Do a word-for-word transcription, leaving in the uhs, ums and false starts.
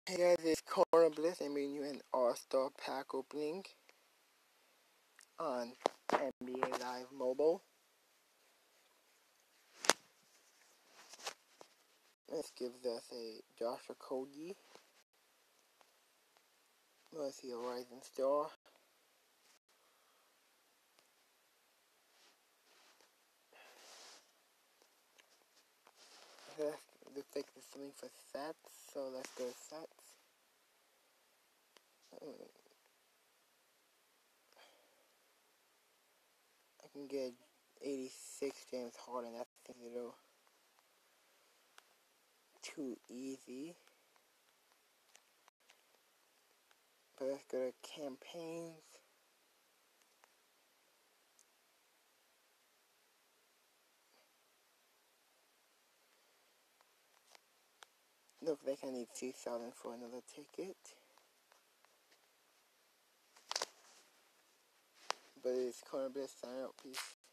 Hey guys, it's Corner Bliss. I'm bringing you an All-Star Pack opening on N B A Live Mobile. This gives us a Josh Okogie. Let's see a Rising Star. This looks like there's something for sets, so let's go sets. I can get eighty-six James Harden. That's a little too easy. But let's go to campaigns. Looks like I need two thousand for another ticket. But it's Corner Bliss. Sign out. Peace.